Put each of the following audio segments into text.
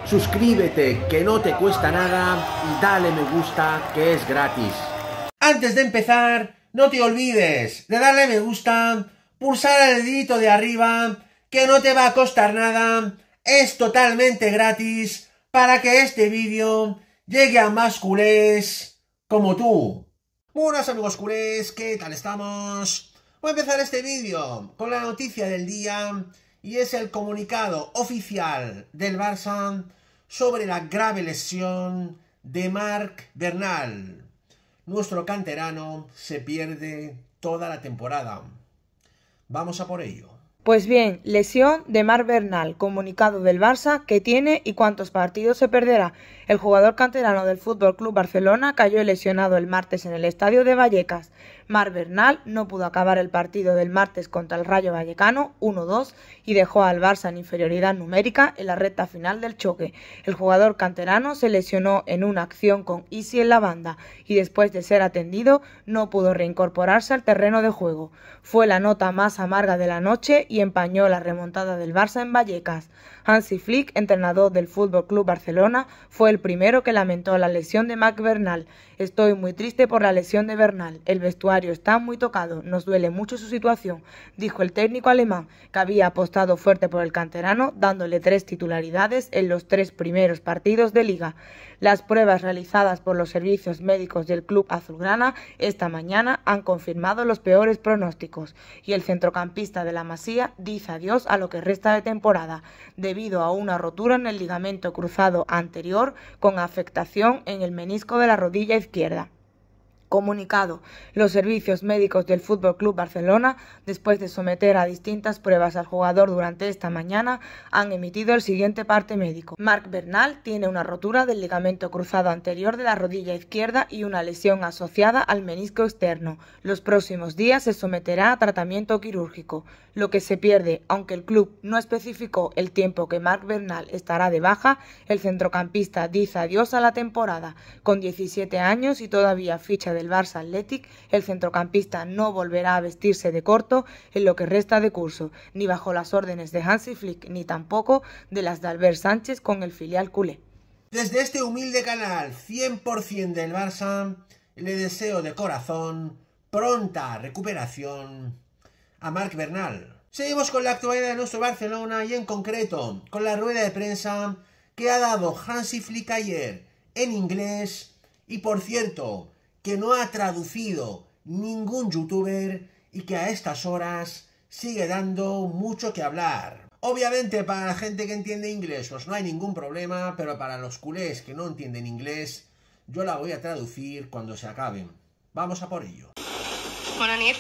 suscríbete, que no te cuesta nada, y dale me gusta, que es gratis. Antes de empezar, no te olvides de darle me gusta, pulsar el dedito de arriba, que no te va a costar nada, es totalmente gratis, para que este vídeo llegue a más culés como tú. Buenas amigos culés, ¿qué tal estamos? Voy a empezar este vídeo con la noticia del día, y es el comunicado oficial del Barça sobre la grave lesión de Marc Bernal. Nuestro canterano se pierde toda la temporada. Vamos a por ello. Pues bien, lesión de Marc Bernal, comunicado del Barça, qué tiene y cuántos partidos se perderá. El jugador canterano del FC Barcelona cayó lesionado el martes en el estadio de Vallecas. Marc Bernal no pudo acabar el partido del martes contra el Rayo Vallecano 1-2 y dejó al Barça en inferioridad numérica en la recta final del choque. El jugador canterano se lesionó en una acción con Isi en la banda y después de ser atendido no pudo reincorporarse al terreno de juego. Fue la nota más amarga de la noche y empañó la remontada del Barça en Vallecas. Hansi Flick, entrenador del FC Barcelona, fue el primero que lamentó la lesión de Marc Bernal. Estoy muy triste por la lesión de Bernal. El vestuario está muy tocado. Nos duele mucho su situación, dijo el técnico alemán, que había apostado fuerte por el canterano, dándole 3 titularidades en los 3 primeros partidos de Liga. Las pruebas realizadas por los servicios médicos del club azulgrana esta mañana han confirmado los peores pronósticos y el centrocampista de la Masía dice adiós a lo que resta de temporada, debido a una rotura en el ligamento cruzado anterior con afectación en el menisco de la rodilla izquierda. Comunicado. Los servicios médicos del FC Barcelona, después de someter a distintas pruebas al jugador durante esta mañana, han emitido el siguiente parte médico. Marc Bernal tiene una rotura del ligamento cruzado anterior de la rodilla izquierda y una lesión asociada al menisco externo. Los próximos días se someterá a tratamiento quirúrgico. Lo que se pierde, aunque el club no especificó el tiempo que Marc Bernal estará de baja, el centrocampista dice adiós a la temporada. Con 17 años y todavía ficha del Barça Athletic, el centrocampista no volverá a vestirse de corto en lo que resta de curso, ni bajo las órdenes de Hansi Flick, ni tampoco de las de Albert Sánchez con el filial culé. Desde este humilde canal 100% del Barça, le deseo de corazón pronta recuperación a Marc Bernal. Seguimos con la actualidad de nuestro Barcelona y en concreto con la rueda de prensa que ha dado Hansi Flick ayer en inglés y, por cierto, que no ha traducido ningún youtuber y que a estas horas sigue dando mucho que hablar. Obviamente para la gente que entiende inglés pues no hay ningún problema, pero para los culés que no entienden inglés yo la voy a traducir cuando se acaben. Vamos a por ello. Bona nit.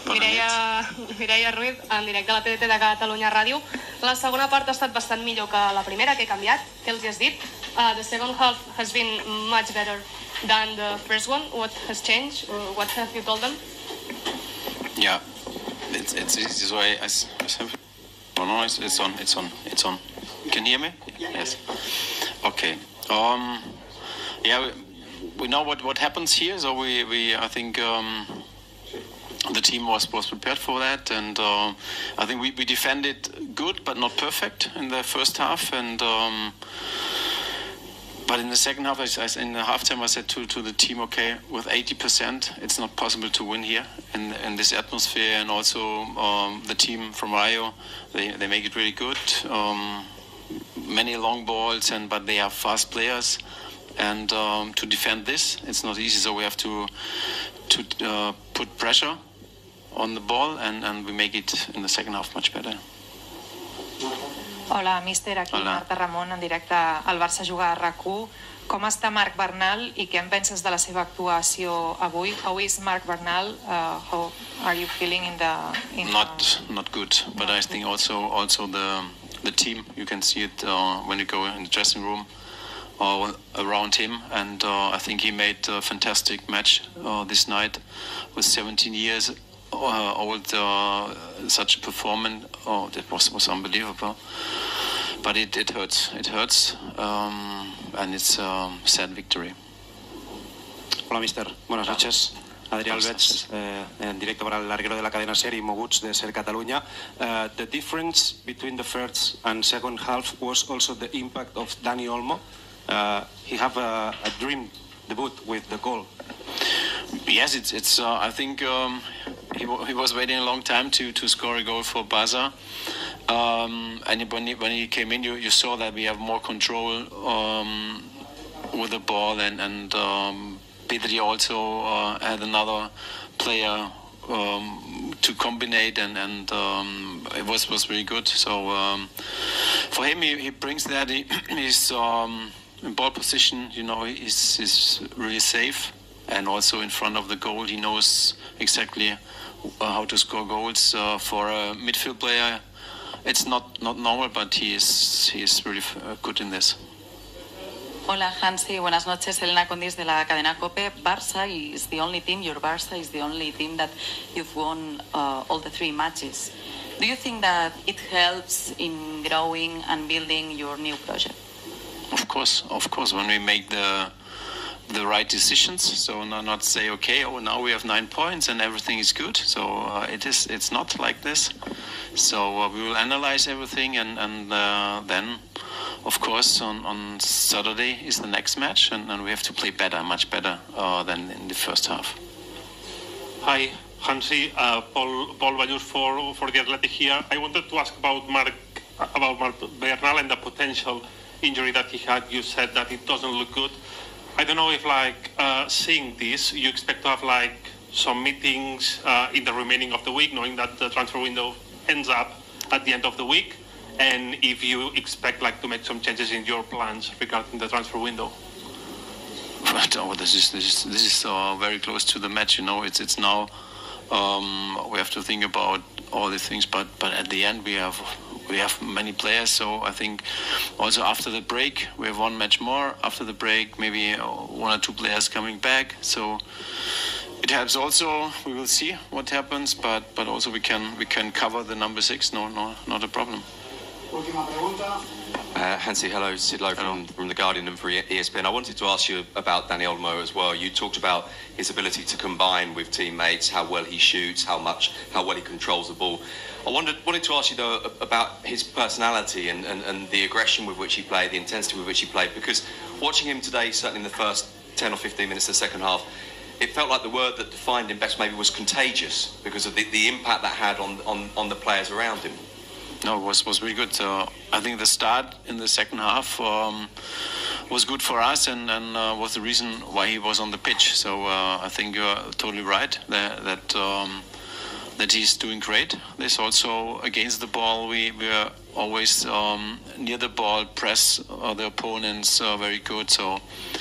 Mireia Ruiz, en directe a la TDT de Catalunya Ràdio. La segona part ha estat bastant millor que la primera, que he canviat. Què els has dit? The second half has been much better than the first one. What has changed? What have you told them? Yeah, it's easy. So I have... No, it's on. Can you hear me? Yes. Okay. Yeah, we know what happens here. So I think the team was prepared for that, and I think we defended good but not perfect in the first half, and but in the second half, in the halftime, I said to the team, okay, with 80%, it's not possible to win here in this atmosphere, and also the team from Rio, they make it really good. Many long balls, but they have fast players, and to defend this, it's not easy. So we have to put pressure on the ball, and we make it in the second half much better. Hola, míster, aquí Hola. Marta Ramon, en directe al Barça Jugar a RAC1. Com està Marc Bernal i què en penses de la seva actuació avui? How is Marc Bernal? How are you feeling in the... Not good, but I think also the team, you can see it when you go in the dressing room around him, and I think he made a fantastic match this night with 17 years old, such a performance. Oh, that was unbelievable. But it hurts, and it's a sad victory. Hola, mister. Buenas noches. Adrià Alberts, en directo para el larguero de la cadena SER y Moguts de SER Catalunya. The difference between the first and second half was also the impact of Dani Olmo. He have a dream debut with the goal. Yes, it's. I think he was waiting a long time to score a goal for Barca. And when he came in, you saw that we have more control with the ball, and Pedri also had another player to combine, and it was very good. So for him, he brings that. He's in ball position, you know, he's really safe, and also in front of the goal, he knows exactly how to score goals. For a midfield player, it's not normal, but he is really good in this. Hola Hansi, buenas noches. Elena Condis de la cadena COPE. Barça is the only team, your Barça is the only team that you've won all the 3 matches. Do you think that it helps in growing and building your new project? Of course. When we make the right decisions, so not say, okay, now we have 9 points and everything is good. So it's not like this. So we will analyze everything, and then, of course, on Saturday is the next match, and we have to play better, much better than in the first half. Hi, Hansi, Paul Ballús for the Athletic here. I wanted to ask about Marc Bernal and the potential injury that he had. You said that it doesn't look good. I don't know if, seeing this, you expect to have some meetings in the remaining of the week, knowing that the transfer window ends up at the end of the week, and if you expect to make some changes in your plans regarding the transfer window. Oh, this is very close to the match. You know, it's now we have to think about all these things, but at the end we have many players. So I think also after the break we have 1 match more. After the break, maybe 1 or 2 players coming back. So it helps also. We will see what happens, but also we can cover the number 6. No, not a problem. Hansi, hello. Sid Lowe from The Guardian and for ESPN. I wanted to ask you about Dani Olmo as well. You talked about his ability to combine with teammates, how well he shoots, how well he controls the ball. I wanted to ask you, though, about his personality and the aggression with which he played, the intensity with which he played, because watching him today, certainly in the first 10 or 15 minutes of the second half, it felt like the word that defined him best maybe was contagious, because of the impact that had on the players around him. No, it was really good. I think the start in the second half was good for us, and was the reason why he was on the pitch. So I think you're totally right that he's doing great. There's also against the ball, we are always near the ball, press the opponents very good. So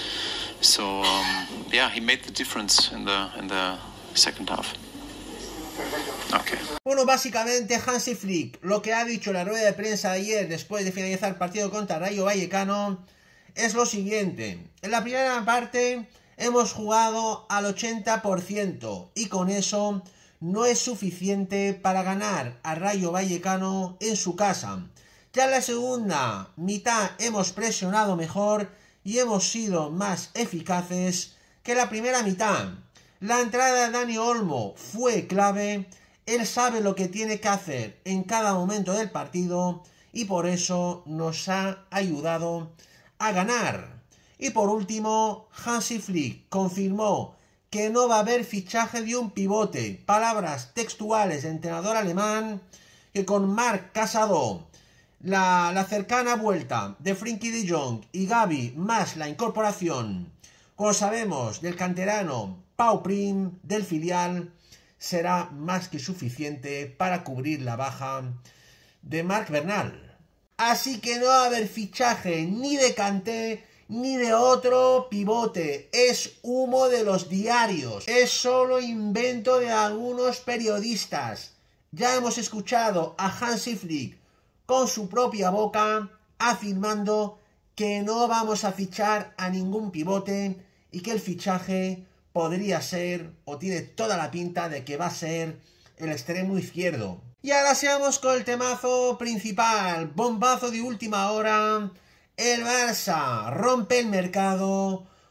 yeah, he made the difference in the second half. Okay. Bueno, básicamente Hansi Flick, lo que ha dicho en la rueda de prensa de ayer después de finalizar el partido contra Rayo Vallecano es lo siguiente. En la primera parte hemos jugado al 80% y con eso no es suficiente para ganar a Rayo Vallecano en su casa. Ya en la segunda mitad hemos presionado mejor y hemos sido más eficaces que la primera mitad. La entrada de Dani Olmo fue clave. Él sabe lo que tiene que hacer en cada momento del partido y por eso nos ha ayudado a ganar. Y por último, Hansi Flick confirmó que no va a haber fichaje de un pivote. Palabras textuales del entrenador alemán, que con Marc Casado, la cercana vuelta de Frenkie de Jong y Gavi, más la incorporación, como sabemos, del canterano Pau Prim del filial, será más que suficiente para cubrir la baja de Marc Bernal. Así que no va a haber fichaje ni de Kanté ni de otro pivote. Es humo de los diarios. Es solo invento de algunos periodistas. Ya hemos escuchado a Hansi Flick con su propia boca afirmando que no vamos a fichar a ningún pivote y que el fichaje podría ser, o tiene toda la pinta de que va a ser, el extremo izquierdo. Y ahora seamos con el temazo principal, bombazo de última hora. El Barça rompe el mercado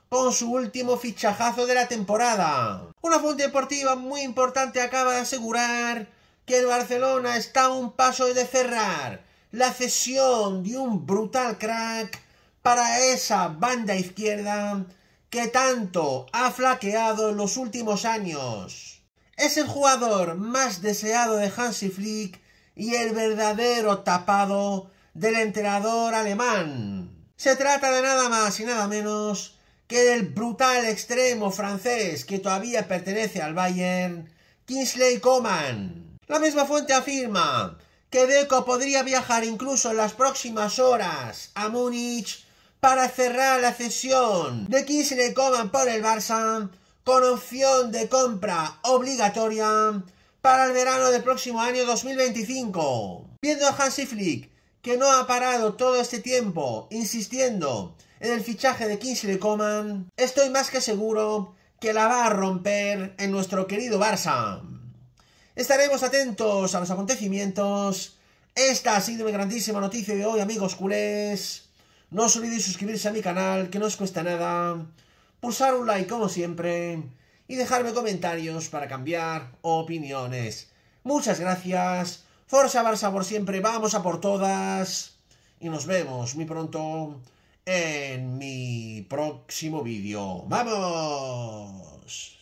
con su último fichajazo de la temporada. Una fuente deportiva muy importante acaba de asegurar que el Barcelona está a un paso de cerrar la cesión de un brutal crack para esa banda izquierda que tanto ha flaqueado en los últimos años. Es el jugador más deseado de Hansi Flick y el verdadero tapado del entrenador alemán. Se trata de nada más y nada menos que del brutal extremo francés que todavía pertenece al Bayern, Kingsley Coman. La misma fuente afirma que Deco podría viajar incluso en las próximas horas a Múnich para cerrar la cesión de Kingsley Coman por el Barça, con opción de compra obligatoria para el verano del próximo año 2025. Viendo a Hansi Flick, que no ha parado todo este tiempo insistiendo en el fichaje de Kingsley Coman, estoy más que seguro que la va a romper en nuestro querido Barça. Estaremos atentos a los acontecimientos. Esta ha sido mi grandísima noticia de hoy, amigos culés. No os olvidéis suscribirse a mi canal, que no os cuesta nada, pulsar un like como siempre y dejarme comentarios para cambiar opiniones. Muchas gracias. Forza Barça por siempre, vamos a por todas. Y nos vemos muy pronto en mi próximo vídeo. ¡Vamos!